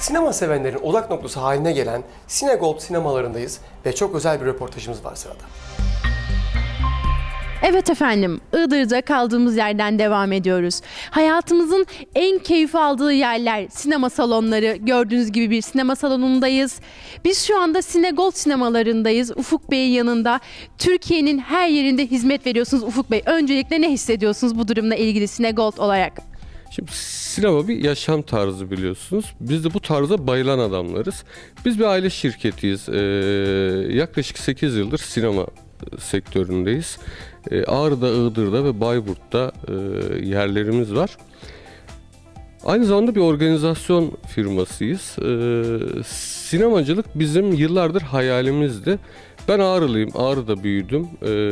Sinema sevenlerin odak noktası haline gelen Sinegold sinemalarındayız ve çok özel bir röportajımız var sırada. Evet efendim, Iğdır'da kaldığımız yerden devam ediyoruz. Hayatımızın en keyif aldığı yerler, sinema salonları. Gördüğünüz gibi bir sinema salonundayız. Biz şu anda Sinegold sinemalarındayız. Ufuk Bey'in yanında. Türkiye'nin her yerinde hizmet veriyorsunuz Ufuk Bey. Öncelikle ne hissediyorsunuz bu durumla ilgili Sinegold olarak? Şimdi sinema bir yaşam tarzı biliyorsunuz. Biz de bu tarza bayılan adamlarız. Biz bir aile şirketiyiz. Yaklaşık 8 yıldır sinema sektöründeyiz. Ağrı'da, Iğdır'da ve Bayburt'ta yerlerimiz var. Aynı zamanda bir organizasyon firmasıyız. Sinemacılık bizim yıllardır hayalimizdi. Ben Ağrılıyım, Ağrı'da büyüdüm.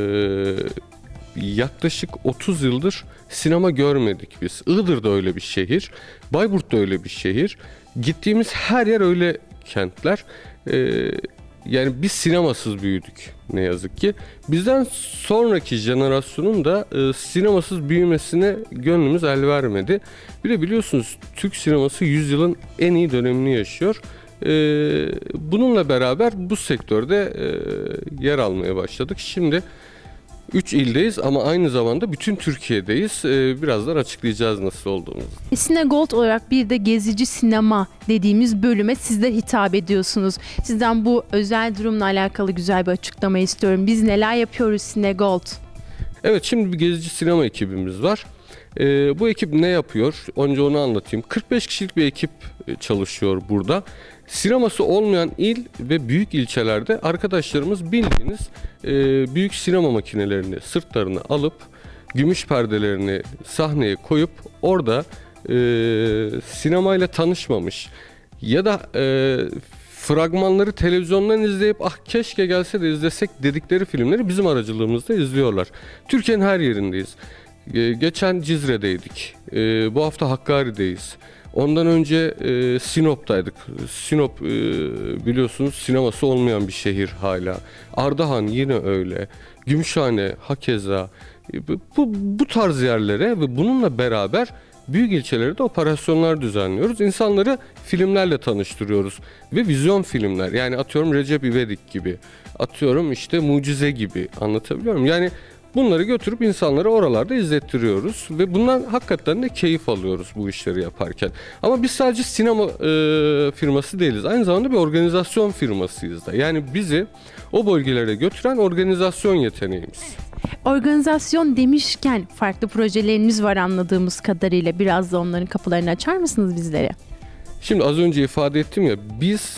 Yaklaşık 30 yıldır sinema görmedik biz. Iğdır da öyle bir şehir, Bayburt da öyle bir şehir. Gittiğimiz her yer öyle kentler. Yani biz sinemasız büyüdük ne yazık ki. Bizden sonraki jenerasyonun da sinemasız büyümesine gönlümüz el vermedi. Bir de biliyorsunuz Türk sineması 100 yılın en iyi dönemini yaşıyor. Bununla beraber bu sektörde yer almaya başladık. Şimdi 3 ildeyiz ama aynı zamanda bütün Türkiye'deyiz. Birazdan açıklayacağız nasıl olduğumuzu. Sinegold olarak bir de gezici sinema dediğimiz bölüme sizler hitap ediyorsunuz. Sizden bu özel durumla alakalı güzel bir açıklama istiyorum. Biz neler yapıyoruz Sinegold? Evet, şimdi bir gezici sinema ekibimiz var. Bu ekip ne yapıyor? Önce onu anlatayım. 45 kişilik bir ekip çalışıyor burada. Sineması olmayan il ve büyük ilçelerde arkadaşlarımız bildiğiniz büyük sinema makinelerini sırtlarına alıp gümüş perdelerini sahneye koyup orada sinemayla tanışmamış ya da fragmanları televizyondan izleyip ah keşke gelse de izlesek dedikleri filmleri bizim aracılığımızda izliyorlar. Türkiye'nin her yerindeyiz. Geçen Cizre'deydik. Bu hafta Hakkari'deyiz. Ondan önce Sinop'taydık. Sinop biliyorsunuz sineması olmayan bir şehir hala. Ardahan yine öyle. Gümüşhane hakeza. Bu tarz yerlere ve bununla beraber büyük ilçelerde de operasyonlar düzenliyoruz. İnsanları filmlerle tanıştırıyoruz. Ve vizyon filmler. Yani atıyorum Recep İvedik gibi. Atıyorum işte Mucize gibi. Anlatabiliyor muyum? Yani bunları götürüp insanlara oralarda izlettiriyoruz ve bundan hakikaten de keyif alıyoruz bu işleri yaparken. Ama biz sadece sinema firması değiliz. Aynı zamanda bir organizasyon firmasıyız da. Yani bizi o bölgelere götüren organizasyon yeteneğimiz. Organizasyon demişken farklı projeleriniz var anladığımız kadarıyla. Biraz da onların kapılarını açar mısınız bizlere? Şimdi az önce ifade ettim ya, biz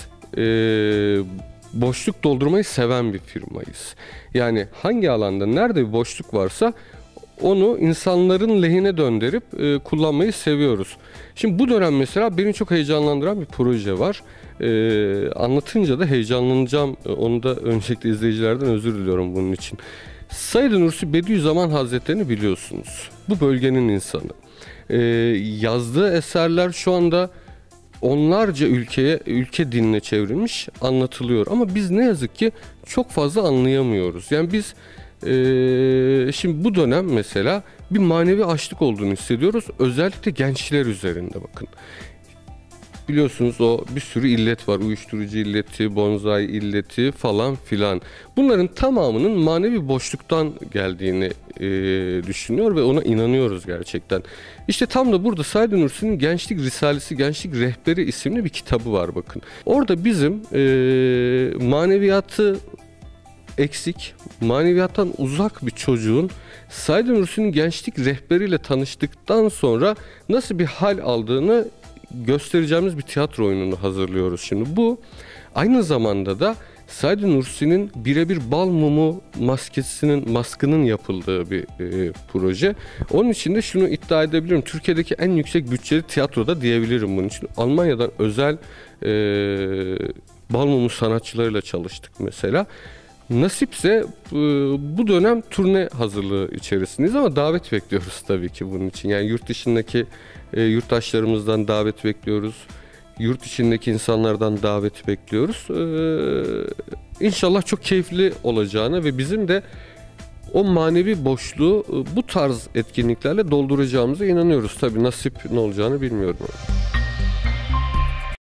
boşluk doldurmayı seven bir firmayız. Yani hangi alanda nerede bir boşluk varsa onu insanların lehine döndürüp kullanmayı seviyoruz. Şimdi bu dönem mesela beni çok heyecanlandıran bir proje var. Anlatınca da heyecanlanacağım. Onu da öncelikle izleyicilerden özür diliyorum bunun için. Said Nursi Bediüzzaman Hazretleri'ni biliyorsunuz. Bu bölgenin insanı. Yazdığı eserler şu anda onlarca ülke diline çevrilmiş, anlatılıyor. Ama biz ne yazık ki çok fazla anlayamıyoruz. Yani biz şimdi bu dönem mesela bir manevi açlık olduğunu hissediyoruz. Özellikle gençler üzerinde bakın. Biliyorsunuz o bir sürü illet var. Uyuşturucu illeti, bonzai illeti falan filan. Bunların tamamının manevi boşluktan geldiğini düşünüyor ve ona inanıyoruz gerçekten. İşte tam da burada Said Nursi'nin Gençlik Risalesi, Gençlik Rehberi isimli bir kitabı var bakın. Orada bizim maneviyatı eksik, maneviyattan uzak bir çocuğun Said Nursi'nin Gençlik Rehberiyle tanıştıktan sonra nasıl bir hal aldığını göstereceğimiz bir tiyatro oyununu hazırlıyoruz şimdi. Bu aynı zamanda da Said Nursi'nin birebir bal mumu maskının yapıldığı bir proje. Onun için de şunu iddia edebilirim. Türkiye'deki en yüksek bütçeli tiyatroda diyebilirim bunun için. Almanya'dan özel bal mumu sanatçılarıyla çalıştık mesela. Nasipse bu dönem turne hazırlığı içerisindeyiz ama davet bekliyoruz tabii ki bunun için. Yani yurt dışındaki yurttaşlarımızdan davet bekliyoruz. Yurt içindeki insanlardan davet bekliyoruz. İnşallah çok keyifli olacağına ve bizim de o manevi boşluğu bu tarz etkinliklerle dolduracağımıza inanıyoruz. Tabii nasip ne olacağını bilmiyorum.